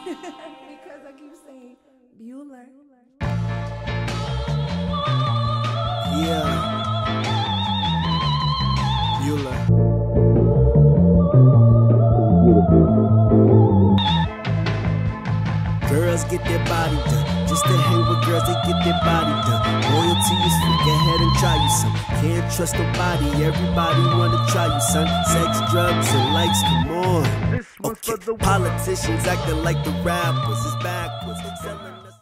Because I keep saying Bueller. Yeah. Bueller. Girls get their body done. Just to hang with girls, they get their body done. Loyalty is free, go ahead and try you some. Can't trust nobody, everybody wanna try you, son. Sex, drugs, and likes, come on. Okay, politicians acting like the rappers, it's backwards.